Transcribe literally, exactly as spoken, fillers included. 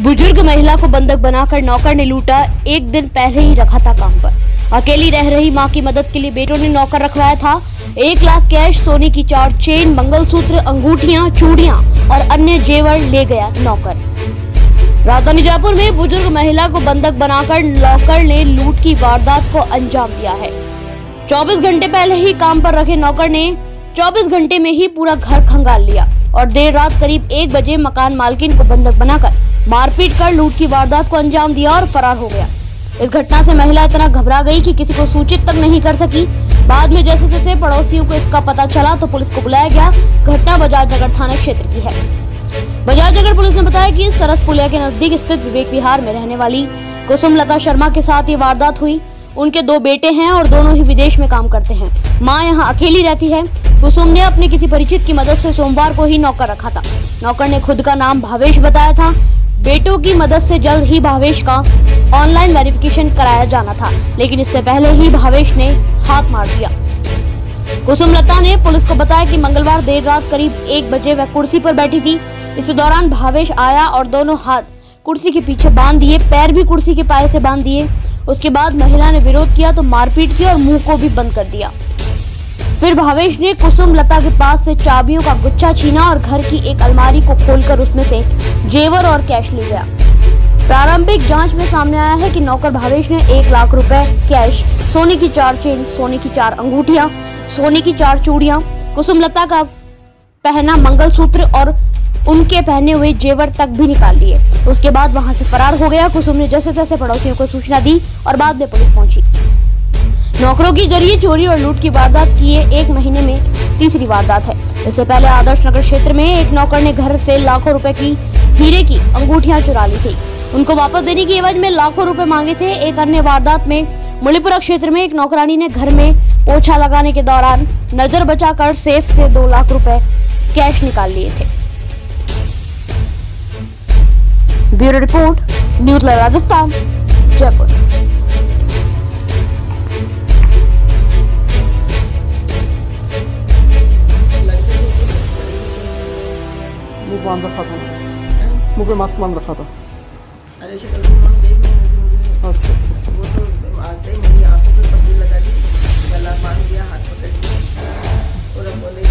बुजुर्ग महिला को बंधक बनाकर नौकर ने लूटा। एक दिन पहले ही रखा था काम पर। अकेली रह रही मां की मदद के लिए बेटों ने नौकर रखवाया था। एक लाख कैश, सोने की चार चेन, मंगलसूत्र, अंगूठियां, चूड़ियां और अन्य जेवर ले गया नौकर। राजधानी जयपुर में बुजुर्ग महिला को बंधक बनाकर नौकर ने लूट की वारदात को अंजाम दिया है। चौबीस घंटे पहले ही काम पर रखे नौकर ने चौबीस घंटे में ही पूरा घर खंगाल लिया और देर रात करीब एक बजे मकान मालकिन को बंधक बनाकर मारपीट कर लूट की वारदात को अंजाम दिया और फरार हो गया। इस घटना से महिला इतना घबरा गई कि किसी को सूचित तक नहीं कर सकी। बाद में जैसे जैसे पड़ोसियों को इसका पता चला तो पुलिस को बुलाया गया। घटना बजाज नगर थाना क्षेत्र की है। बजाज नगर पुलिस ने बताया कि सरस पुलिया के नजदीक स्थित विवेक विहार में रहने वाली कुसुम लता शर्मा के साथ ये वारदात हुई। उनके दो बेटे हैं और दोनों ही विदेश में काम करते हैं। मां यहां अकेली रहती है। कुसुम ने अपने किसी परिचित की मदद से सोमवार को ही नौकर रखा था। नौकर ने खुद का नाम भावेश बताया था। बेटों की मदद से जल्द ही भावेश का ऑनलाइन वेरिफिकेशन कराया जाना था, लेकिन इससे पहले ही भावेश ने हाथ मार दिया। कुसुम लता ने पुलिस को बताया कि मंगलवार देर रात करीब एक बजे वह कुर्सी पर बैठी थी। इस दौरान भावेश आया और दोनों हाथ कुर्सी के पीछे बांध दिए, पैर भी कुर्सी के पाए से बांध दिए। उसके बाद महिला ने विरोध किया तो मारपीट की और मुंह को भी बंद कर दिया। फिर भावेश ने कुसुम लता के पास से चाबियों का गुच्छा छीना और घर की एक अलमारी को खोलकर उसमें से जेवर और कैश ले गया। प्रारंभिक जांच में सामने आया है कि नौकर भावेश ने एक लाख रुपए कैश, सोने की चार चेन, सोने की चार अंगूठियां, सोने की चार चूड़ियां, कुसुम लता का पहना मंगलसूत्र और उनके पहने हुए जेवर तक भी निकाल लिए। उसके बाद वहां से फरार हो गया। कुसुम ने जैसे तैसे पड़ोसियों को सूचना दी और बाद में पुलिस पहुंची। नौकरों के जरिए चोरी और लूट की वारदात की ये एक महीने में तीसरी वारदात है। इससे पहले आदर्श नगर क्षेत्र में एक नौकर ने घर से लाखों रुपए की हीरे की अंगूठियां चुरा ली थी। उनको वापस देने की एवज में लाखों रुपए मांगे थे। एक अन्य वारदात में मुलीपुरा क्षेत्र में एक नौकरानी ने घर में पोछा लगाने के दौरान नजर बचाकर सेफ से दो लाख रुपए कैश निकाल लिए थे। Bureau report, news live Rajasthan, Jaipur. मुंह बांध रखा था, मुंह पे मास्क बांध रखा था। अरे शक्ल देख नहीं। अच्छा अच्छा अच्छा। वो तो आते ही मेरी आंखों पे पट्टी लगा दी, गला बांध दिया, हाथ पकड़ दिया और अब बोले